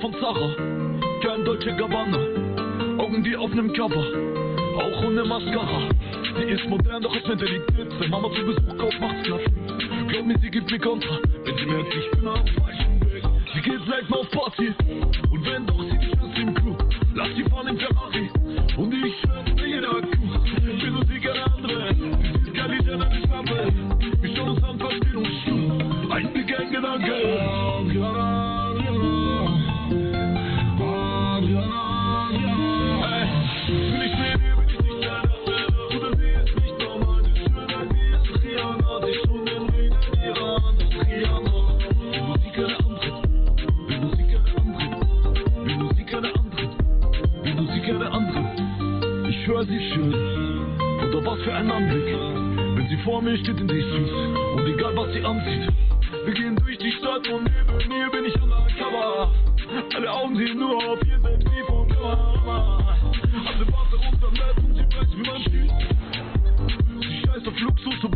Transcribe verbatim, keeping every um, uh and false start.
von Zara, kein Dolce Gabbana, Augen wie auf nem Cover, auch ohne Mascara. Sie ist modern, doch ist Mentalität. Wenn Mama zu Besuch kommt, macht's Platz. Glaub mir, sie gibt mir Kontra, wenn sie merkt, ich bin am falschen Weg. Sie geht selten auf Party, und wenn doch, sie nicht aus dem Club. Lass sie fahren im Ferrari, und ich schwör, bei jeder Kuh. Will Musik eine andere, sie ist geil, ich eine Schnappe. Wir schauen uns an, verstehen uns schon. Ein Blick, ein Gedanke. Hey, bin ich mit dir, bin ich nicht mehr das. Oder sie ist nicht normal, die Schönheit, wie ist Rihanna. Sie schon den Ring in ihrer Hand, das Rihanna. Will Musik eine andere, will Musik eine andere, will Musik eine andere, will Musik eine andere. Ich höre sie schön, oder was für ein Anblick. Wenn sie vor mir steht in die Suits, und egal was sie anzieht. Wir gehen durch die Stadt und neben mir bin ich undercover. Alle Augen sehen nur auf ihr, selbst die vom Kamera. Alle warten uns am Netz und sie weiß, wie man schießt. Sie scheißt auf Luxus,